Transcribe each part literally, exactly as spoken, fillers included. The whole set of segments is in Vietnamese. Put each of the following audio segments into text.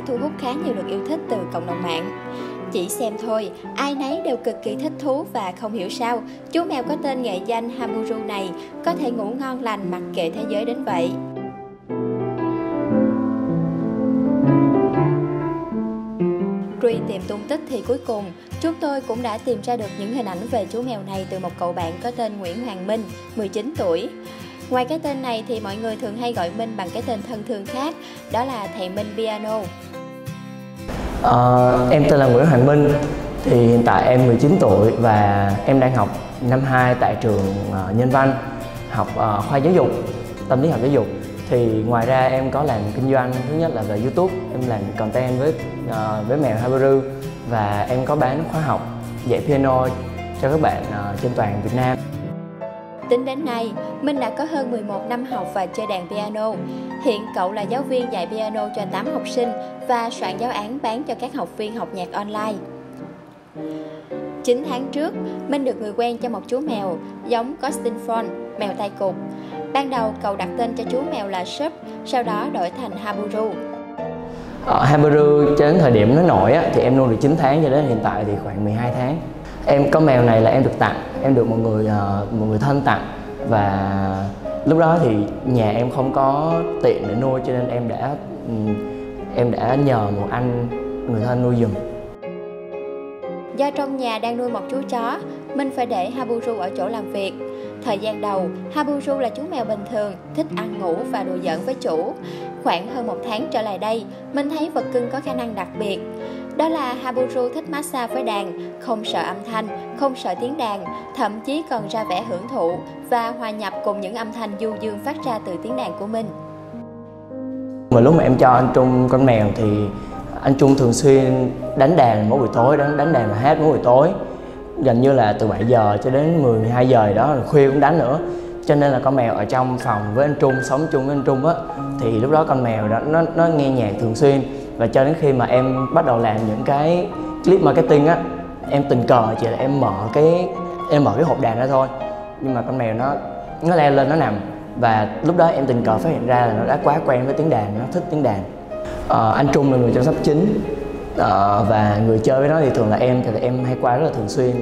thu hút khá nhiều lượt yêu thích từ cộng đồng mạng. Chỉ xem thôi, ai nấy đều cực kỳ thích thú và không hiểu sao chú mèo có tên nghệ danh Haboru này có thể ngủ ngon lành mặc kệ thế giới đến vậy. Truy tìm tung tích thì cuối cùng, chúng tôi cũng đã tìm ra được những hình ảnh về chú mèo này từ một cậu bạn có tên Nguyễn Hoàng Minh, mười chín tuổi. Ngoài cái tên này thì mọi người thường hay gọi Minh bằng cái tên thân thương khác, đó là thầy Minh Piano. Ờ, em tên là Nguyễn Hoàng Minh, thì hiện tại em mười chín tuổi và em đang học năm hai tại trường uh, Nhân Văn, học uh, khoa giáo dục, tâm lý học giáo dục. Thì ngoài ra em có làm kinh doanh, thứ nhất là về YouTube, em làm content với uh, với mèo Haboru và em có bán khóa học dạy piano cho các bạn uh, trên toàn Việt Nam. Tính đến nay, Minh đã có hơn mười một năm học và chơi đàn piano. Hiện cậu là giáo viên dạy piano cho tám học sinh và soạn giáo án bán cho các học viên học nhạc online. chín tháng trước, Minh được người quen cho một chú mèo giống Costin Fon, mèo tai cụp. Ban đầu cậu đặt tên cho chú mèo là Sup, sau đó đổi thành Haboru. Ờ, Haboru cho đến thời điểm nó nổi á, thì em nuôi được chín tháng, cho đến hiện tại thì khoảng mười hai tháng. Em có mèo này là em được tặng, em được một người uh, một người thân tặng, và lúc đó thì nhà em không có tiện để nuôi, cho nên em đã um, em đã nhờ một anh người thân nuôi giùm. Do trong nhà đang nuôi một chú chó, Minh phải để Haboru ở chỗ làm việc. Thời gian đầu, Haboru là chú mèo bình thường, thích ăn ngủ và đùa giỡn với chủ. Khoảng hơn một tháng trở lại đây, Minh thấy vật cưng có khả năng đặc biệt. Đó là Haboru thích massage với đàn, không sợ âm thanh, không sợ tiếng đàn, thậm chí còn ra vẻ hưởng thụ và hòa nhập cùng những âm thanh du dương phát ra từ tiếng đàn của Minh. Mà lúc mà em cho anh Trung con mèo thì anh Trung thường xuyên đánh đàn mỗi buổi tối, đánh, đánh đàn và hát mỗi buổi tối. Gần như là từ bảy giờ cho đến mười, mười hai giờ đó, rồi khuya cũng đánh nữa. Cho nên là con mèo ở trong phòng với anh Trung, sống chung với anh Trung á, thì lúc đó con mèo đó nó, nó nghe nhạc thường xuyên. Và cho đến khi mà em bắt đầu làm những cái clip marketing á, em tình cờ chỉ là em mở cái em mở cái hộp đàn ra thôi, nhưng mà con mèo nó nó leo lên nó nằm, và lúc đó em tình cờ phát hiện ra là nó đã quá quen với tiếng đàn, nó thích tiếng đàn. Ờ, anh Trung là người chăm sóc chính, ờ, và người chơi với nó thì thường là em, thì em hay qua rất là thường xuyên.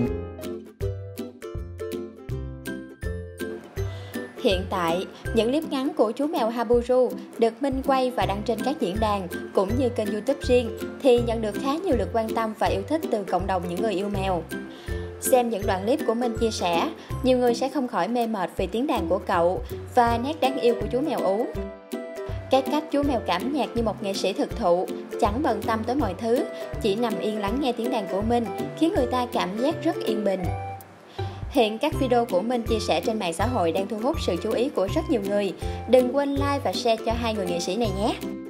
Hiện tại, những clip ngắn của chú mèo Haboru được Minh quay và đăng trên các diễn đàn cũng như kênh YouTube riêng thì nhận được khá nhiều lượt quan tâm và yêu thích từ cộng đồng những người yêu mèo. Xem những đoạn clip của Minh chia sẻ, nhiều người sẽ không khỏi mê mệt vì tiếng đàn của cậu và nét đáng yêu của chú mèo ú. Cái cách chú mèo cảm nhạc như một nghệ sĩ thực thụ, chẳng bận tâm tới mọi thứ, chỉ nằm yên lắng nghe tiếng đàn của Minh khiến người ta cảm giác rất yên bình. Hiện các video của Minh chia sẻ trên mạng xã hội đang thu hút sự chú ý của rất nhiều người. Đừng quên like và share cho hai người nghệ sĩ này nhé!